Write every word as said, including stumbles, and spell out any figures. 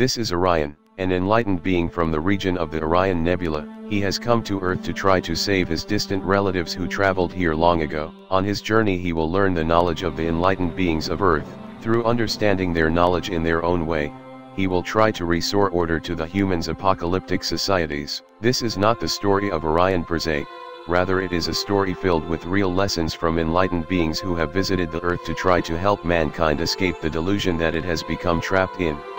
This is Orion, an enlightened being from the region of the Orion Nebula. He has come to Earth to try to save his distant relatives who traveled here long ago. On his journey he will learn the knowledge of the enlightened beings of Earth. Through understanding their knowledge in their own way, he will try to restore order to the humans' apocalyptic societies. This is not the story of Orion per se, rather it is a story filled with real lessons from enlightened beings who have visited the Earth to try to help mankind escape the delusion that it has become trapped in.